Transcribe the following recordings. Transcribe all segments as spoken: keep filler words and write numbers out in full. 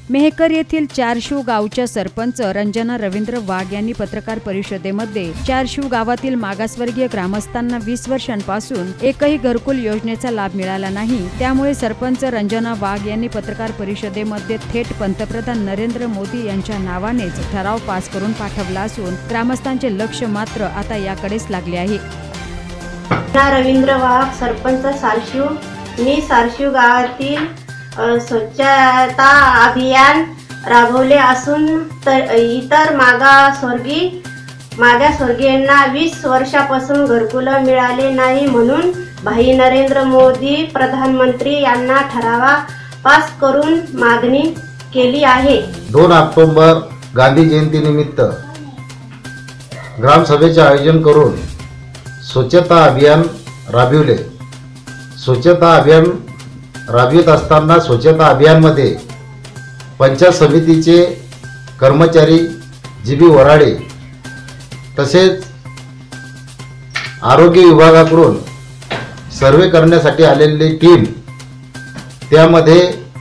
मेहकर येथील चारशिव गावच्या सरपंच रंजना रवींद्र वाघ यांनी पत्रकार परिषदेमध्ये चारशिव गावातील मागासवर्गीय ग्रामस्थांना वीस वर्षांपासून एकही घरकुल योजनेचा लाभ मिळाला नाही। त्यामुळे सरपंच रंजना वाघ यांनी पत्रकार परिषदेमध्ये थेट पंतप्रधान नरेंद्र मोदी यांच्या नावानेच ठराव पास करून पाठवला असून ग्रामस्थांचे लक्ष मात्र आता याकडेच लागले आहे। रवींद्र वाघ, सरपंच सारशिव। मी सारशिव गावातील स्वच्छता अभियान राबवले असून तर इतर मागासवर्गीय मागासवर्गीयांना वीस वर्षापासून घरकुल मिळाले नाही, म्हणून भाई नरेंद्र मोदी प्रधानमंत्री यांना ठराव पास करून मागणी केली आहे। दोन ऑक्टोबर गांधी जयंती निमित्त ग्रामसभेचे आयोजन करून स्वच्छता अभियान राबविले। स्वच्छता अभियान राबवित असताना स्वच्छता अभियानमध्ये पंचायत समितीचे कर्मचारी जी बी वराडे तसेच आरोग्य विभागाकडून सर्वे करण्यासाठी आलेली टीम, त्यामध्ये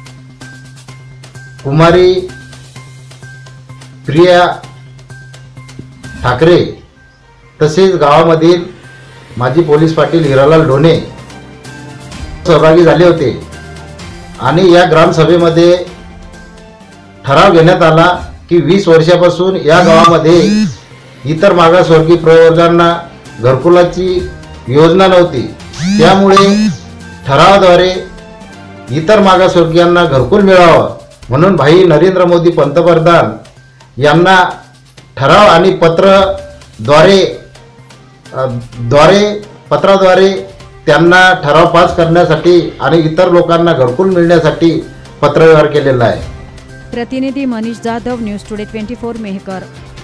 कुमारी प्रिया ठाकरे तसेच गावामधील माजी पोलीस पाटील हिरालाल ढोणे सहभागी झाले होते आणि या ग्रामसभेमध्ये ठराव घेण्यात आला की वीस वर्षापासून या गावामध्ये इतर मागासवर्गीय प्रवर्गांना घरकुलाची योजना नव्हती। त्यामुळे ठरावाद्वारे इतर मागासवर्गीयांना घरकुल मिळावं म्हणून भाई नरेंद्र मोदी पंतप्रधान यांना ठराव आणि पत्रद्वारे द्वारे पत्राद्वारे त्यांना ठराव पास करण्यासाठी आणि इतर लोकांना घरकुल मिळण्यासाठी पत्रव्यवहार केलेला आहे। प्रतिनिधी मनीष जाधव, न्यूज टुडे चोवीस मेहकर।